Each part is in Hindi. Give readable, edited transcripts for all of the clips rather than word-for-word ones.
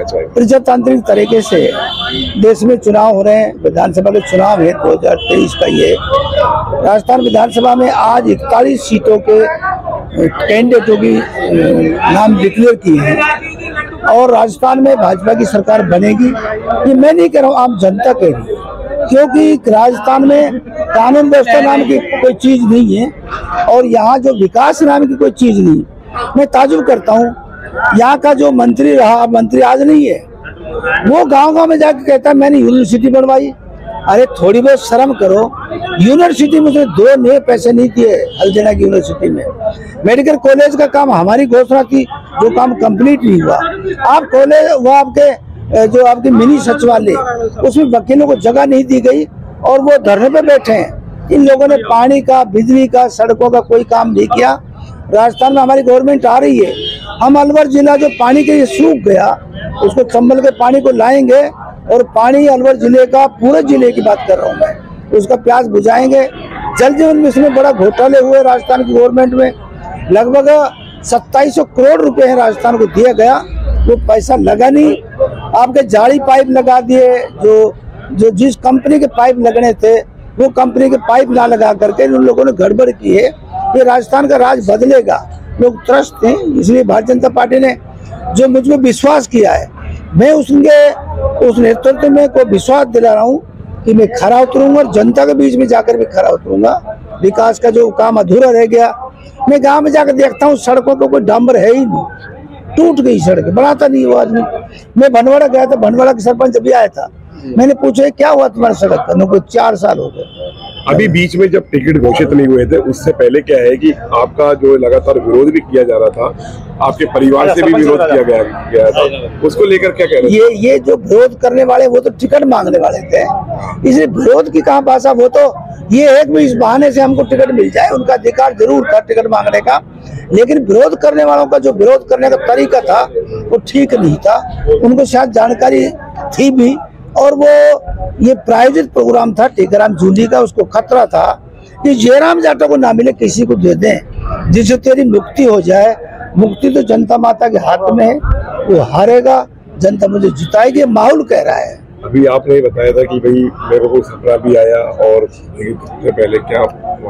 प्रजातांत्रिक तरीके से देश में चुनाव हो रहे हैं, विधानसभा के चुनाव है 2023 का। ये राजस्थान विधानसभा में आज 41 सीटों के कैंडिडेटों की नाम डिक्लेयर किए हैं और राजस्थान में भाजपा की सरकार बनेगी। ये मैं नहीं कह रहा हूँ, आप जनता कह रही है, क्योंकि राजस्थान में कानून व्यवस्था नाम की कोई चीज नहीं है और यहाँ जो विकास नाम की कोई चीज नहीं। मैं ताजुब करता हूँ, यहाँ का जो मंत्री रहा, मंत्री आज नहीं है, वो गांव-गांव में जाकर कहता है मैंने यूनिवर्सिटी बनवाई। अरे थोड़ी बहुत शर्म करो, यूनिवर्सिटी में 2 नए पैसे नहीं दिए हल्दिया की यूनिवर्सिटी में। मेडिकल कॉलेज का काम हमारी घोषणा थी, जो काम कंप्लीट नहीं हुआ। आप कॉलेज वो आपके जो आपके मिनी सचिवालय, उसमें वकीलों को जगह नहीं दी गई और वो धरने पे बैठे हैं। इन लोगों ने पानी का, बिजली का, सड़कों का कोई काम नहीं किया। राजस्थान में हमारी गवर्नमेंट आ रही है, हम अलवर जिला जो पानी के लिए सूख गया, उसको चंबल के पानी को लाएंगे और पानी अलवर जिले का, पूरे जिले की बात कर रहा हूँ मैं, उसका प्यास बुझाएंगे। जल जीवन मिशन में बड़ा घोटाले हुए राजस्थान की गवर्नमेंट में, लगभग 2700 करोड़ रुपए है राजस्थान को दिया गया, वो पैसा लगा नहीं। आपके जाली पाइप लगा दिए, जो जिस कंपनी के पाइप लगने थे वो कंपनी के पाइप ना लगा करके उन लोगों ने गड़बड़ की है। ये राजस्थान का राज बदलेगा, लोग त्रस्त हैं। इसलिए भारतीय जनता पार्टी ने जो मुझ में विश्वास किया है, मैं उस नेतृत्व में को विश्वास दिला रहा हूँ कि मैं खरा उतरूंगा और जनता के बीच में जाकर भी खरा उतरूंगा। विकास का जो काम अधूरा रह गया, मैं गांव में जाकर देखता हूँ सड़कों पर कोई डांबर है ही नहीं, टूट गई सड़क, बनाता नहीं वो आदमी। मैं भनवाड़ा गया था, भनवाड़ा के सरपंच अभी आया था, मैंने पूछा क्या हुआ तुम्हारा सड़क का, कोई 4 साल हो गए। अभी बीच में जब टिकट घोषित नहीं हुए थे, उससे पहले क्या है कि आपका जो लगातार विरोध भी किया जा रहा था, आपके परिवार से भी विरोध किया गया था, उसको लेकर क्या कह रहे हैं? ये जो विरोध करने वाले वो तो टिकट मांगने वाले थे, इसलिए विरोध की कहाँ भाषा। वो तो ये है कि इस बहाने से हमको टिकट मिल जाए, उनका अधिकार जरूर था टिकट मांगने का, लेकिन विरोध करने वालों का जो विरोध करने का तरीका था वो ठीक नहीं था। उनको शायद जानकारी थी भी, और वो ये प्रायोजित प्रोग्राम था टीकाराम जूली का, उसको खतरा था कि जयराम जाटव को ना मिले, किसी को दे दें जिससे तेरी मुक्ति हो जाए। मुक्ति तो जनता माता के हाथ में है, वो हारेगा, जनता मुझे जिताएगी, माहौल कह रहा है। अभी आपने बताया था कि भाई मेरे को सपना भी आया, और इससे पहले क्या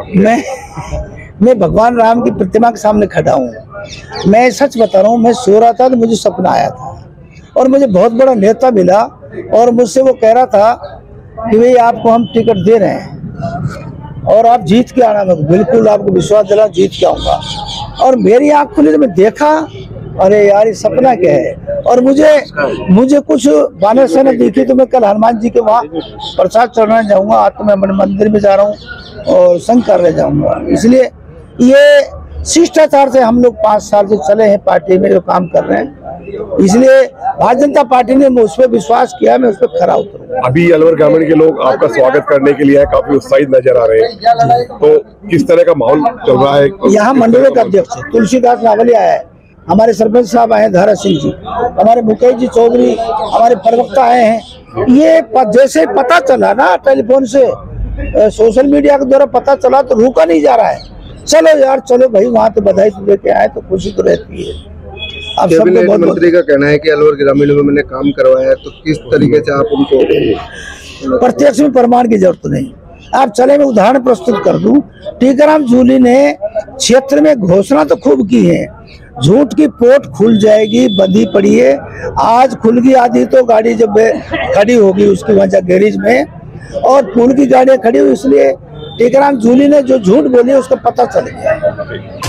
मैं भगवान राम की प्रतिमा के सामने खड़ा हूँ। मैं सच बता रहा हूँ, मैं सो रहा था तो मुझे सपना आया था और मुझे बहुत बड़ा नेता मिला और मुझसे वो कह रहा था कि भाई आपको हम टिकट दे रहे हैं और आप जीत के आना। मैं बिल्कुल आपको विश्वास दिला, जीत के आऊंगा। और मेरी आँख खुली तो मैं देखा, अरे यार ये सपना क्या है। और मुझे कुछ बानर सेना दिखी तो मैं कल हनुमान जी के वहाँ प्रसाद चढ़ाने जाऊंगा। आज तो मैं मंदिर में जा रहा हूँ और संग करने जाऊंगा। इसलिए ये शिष्टाचार से हम लोग 5 साल से चले हैं पार्टी में, जो काम कर रहे हैं, इसलिए भारतीय जनता पार्टी ने उस पर विश्वास किया, मैं उस पर खरा उतरूंगा। अभी अलवर ग्रामीण के लोग आपका स्वागत करने के लिए काफी उत्साहित नजर आ रहे हैं, तो किस तरह का माहौल चल रहा है? यहाँ मंडल का अध्यक्ष तुलसीदास नावली आया है, हमारे सरपंच साहब आए हैं धारा सिंह जी, हमारे मुकेश जी चौधरी, हमारे प्रवक्ता आए हैं। ये जैसे पता चला ना टेलीफोन से, सोशल मीडिया के द्वारा पता चला तो रुका नहीं जा रहा है। चलो यार चलो भाई, वहाँ तो बधाई दे के आए तो खुशी तो रहती है। आप कैबिनेट मंत्री का कहना है कि अलवर ग्रामीण में मैंने काम करवाया है, तो किस तरीके से आप उनको? प्रत्यक्ष में प्रमाण की जरूरत नहीं। आप चले मैं उदाहरण प्रस्तुत कर दूं। टीकाराम जूली ने क्षेत्र में घोषणा तो खूब की है, झूठ की पोट खुल जाएगी, बंधी पड़ी है। आज खुल गई, आधी तो गाड़ी जब खड़ी होगी उसकी वजह गैरेज में, और फूल की गाड़ियां खड़ी हुई, इसलिए टीकाराम जूली ने जो झूठ बोली उसका पता चल गया।